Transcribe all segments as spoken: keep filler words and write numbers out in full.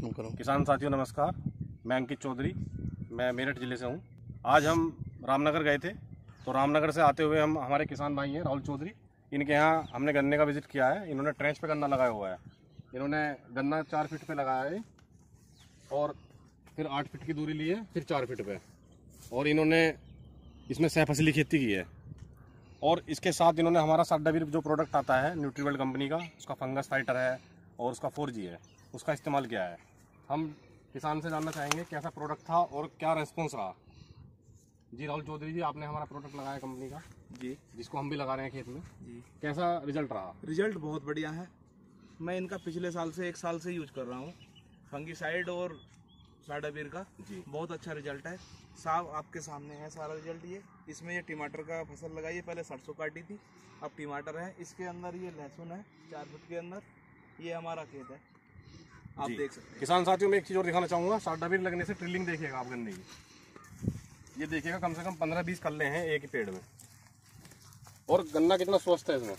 खत्म करो। किसान साथियों नमस्कार, मैं अंकित चौधरी, मैं मेरठ ज़िले से हूँ। आज हम रामनगर गए थे, तो रामनगर से आते हुए हम हमारे किसान भाई हैं राहुल चौधरी, इनके यहाँ हमने गन्ने का विजिट किया है। इन्होंने ट्रेंच पे गन्ना लगाया हुआ है। इन्होंने गन्ना चार फीट पे लगाया है और फिर आठ फीट की दूरी ली है, फिर चार फीट पे, और इन्होंने इसमें सह फसली खेती की है। और इसके साथ इन्होंने हमारा साडावीर जो प्रोडक्ट आता है न्यूट्रीवर्ल्ड कंपनी का, उसका फंगस फाइटर है और उसका फोर जी है, उसका इस्तेमाल किया है। हम किसान से जानना चाहेंगे कैसा प्रोडक्ट था और क्या रेस्पॉन्स रहा। जी राहुल चौधरी जी, आपने हमारा प्रोडक्ट लगाया कंपनी का जी, जिसको हम भी लगा रहे हैं खेत में जी, कैसा रिजल्ट रहा? रिजल्ट बहुत बढ़िया है। मैं इनका पिछले साल से एक साल से यूज कर रहा हूँ, फंगीसाइड और साडावीर का। जी, बहुत अच्छा रिजल्ट है। साफ आपके सामने है सारा रिजल्ट। ये इसमें ये टमाटर का फसल लगाई है, पहले सरसों काटी थी, अब टमाटर है। इसके अंदर ये लहसुन है चार फुट के अंदर। ये हमारा खेत है, आप देख सकते हैं। किसान साथियों में एक चीज़ और दिखाना चाहूँगा, साडावीर लगने से ट्रिलिंग देखिएगा आप गन्ने की। ये देखिएगा कम से कम पंद्रह बीस कल्ले हैं एक ही पेड़ में, और गन्ना कितना स्वस्थ है इसमें।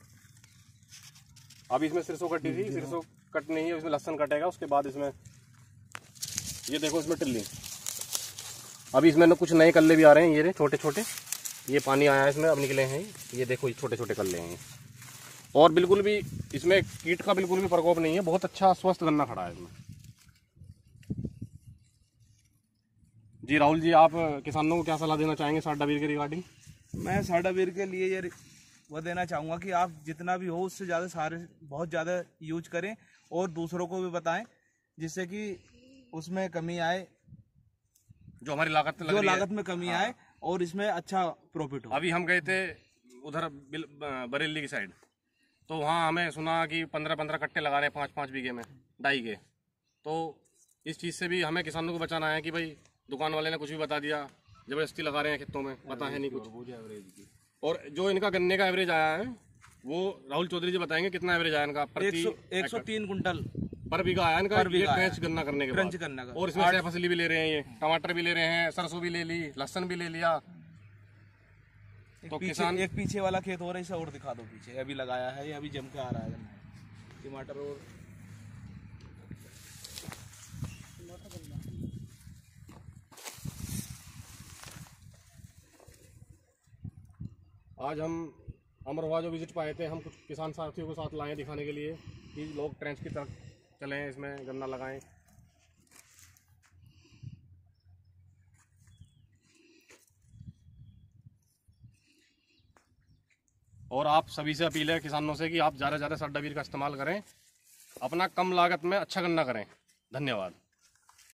अभी इसमें सिरसों कटी थी, सिरसों कट नहीं है, इसमें लहसुन कटेगा उसके बाद। इसमें ये देखो, इसमें टिल्ली। अभी इसमें कुछ नए कल्ले भी आ रहे हैं, ये छोटे छोटे, ये पानी आया है इसमें, अब निकले हैं। ये देखो, ये छोटे छोटे कल्ले हैं और बिल्कुल भी इसमें कीट का बिल्कुल भी प्रकोप नहीं है। बहुत अच्छा स्वस्थ गन्ना खड़ा है इसमें। जी राहुल जी, आप किसानों को क्या सलाह देना चाहेंगे साडावीर के रिगार्डिंग? मैं साडावीर के लिए ये वो देना चाहूँगा कि आप जितना भी हो उससे ज़्यादा सारे बहुत ज़्यादा यूज करें और दूसरों को भी बताएं, जिससे कि उसमें कमी आए, जो हमारी लागत लग जो रही है। लागत में कमी आए और इसमें अच्छा प्रॉफिट हो। अभी हम गए थे उधर बरेली की साइड, तो वहाँ हमें सुना कि पंद्रह पंद्रह कट्टे लगा रहे हैं पाँच पाँच बीघे में डाई के। तो इस चीज़ से भी हमें किसानों को बचाना है कि भाई दुकान वाले ने कुछ भी बता दिया, जबरदस्ती लगा रहे हैं खेतों में, पता है नहीं कुछ। और जो इनका गन्ने का एवरेज आया है वो राहुल चौधरी जी बताएंगे कितना एवरेज आया इनका। प्रति एक सौ तीन कुंटल पर बीघा आया इनका, ये ट्रेंच गन्ना करने के बाद। ट्रेंच करने का। और इसमें सह फसली भी ले रहे हैं, ये टमाटर भी ले रहे हैं, सरसों भी ले ली, लहसुन भी ले लिया। तो किसान एक पीछे वाला खेत हो रहा है, इसे और दिखा दो। पीछे अभी लगाया है, ये अभी जम के आ रहा है टमाटर। और आज हम अमरोहा जो विजिट पाए थे, हम कुछ किसान साथियों को साथ लाए दिखाने के लिए कि लोग ट्रेंच की तरफ चलें, इसमें गन्ना लगाएं। और आप सभी से अपील है किसानों से कि आप ज़्यादा से ज़्यादा साडावीर का इस्तेमाल करें, अपना कम लागत में अच्छा गन्ना करें। धन्यवाद।